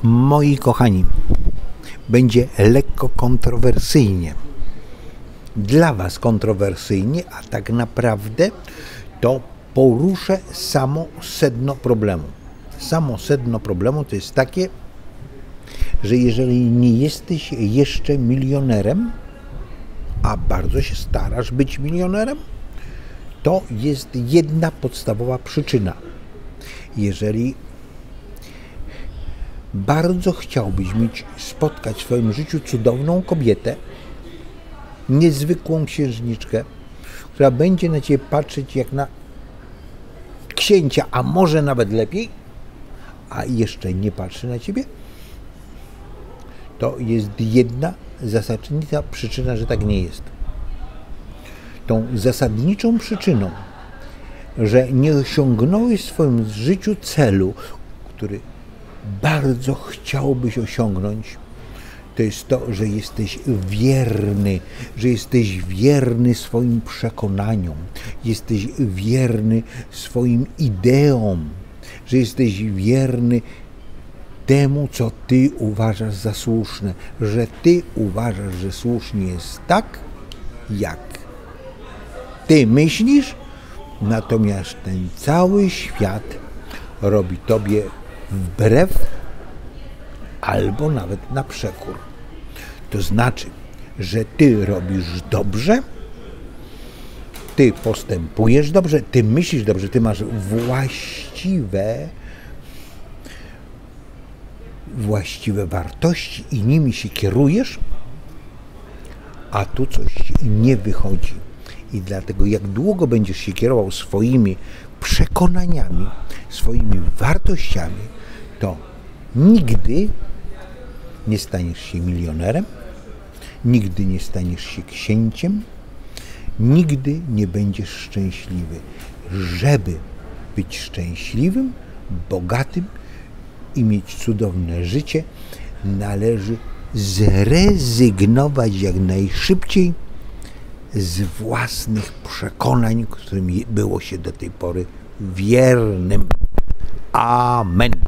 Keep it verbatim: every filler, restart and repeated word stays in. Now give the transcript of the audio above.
Moi kochani, będzie lekko kontrowersyjnie. Dla Was kontrowersyjnie, a tak naprawdę to poruszę samo sedno problemu. Samo sedno problemu to jest takie, że jeżeli nie jesteś jeszcze milionerem, a bardzo się starasz być milionerem, to jest jedna podstawowa przyczyna. Jeżeli bardzo chciałbyś mieć, spotkać w swoim życiu cudowną kobietę, niezwykłą księżniczkę, która będzie na Ciebie patrzeć jak na księcia, a może nawet lepiej, a jeszcze nie patrzy na Ciebie, to jest jedna zasadnicza przyczyna, że tak nie jest. Tą zasadniczą przyczyną, że nie osiągnąłeś w swoim życiu celu, który bardzo chciałbyś osiągnąć, to jest to, że jesteś wierny, że jesteś wierny swoim przekonaniom, jesteś wierny swoim ideom, że jesteś wierny temu, co Ty uważasz za słuszne, że Ty uważasz, że słusznie jest tak, jak Ty myślisz, natomiast ten cały świat robi Tobie wbrew albo nawet na przekór. To znaczy, że Ty robisz dobrze, Ty postępujesz dobrze, Ty myślisz dobrze, Ty masz właściwe właściwe wartości i nimi się kierujesz, a tu coś nie wychodzi. I dlatego jak długo będziesz się kierował swoimi przekonaniami, swoimi wartościami, to nigdy nie staniesz się milionerem, nigdy nie staniesz się księciem, nigdy nie będziesz szczęśliwy. Żeby być szczęśliwym, bogatym i mieć cudowne życie, należy zrezygnować jak najszybciej z własnych przekonań, którymi było się do tej pory wiernym. Amen.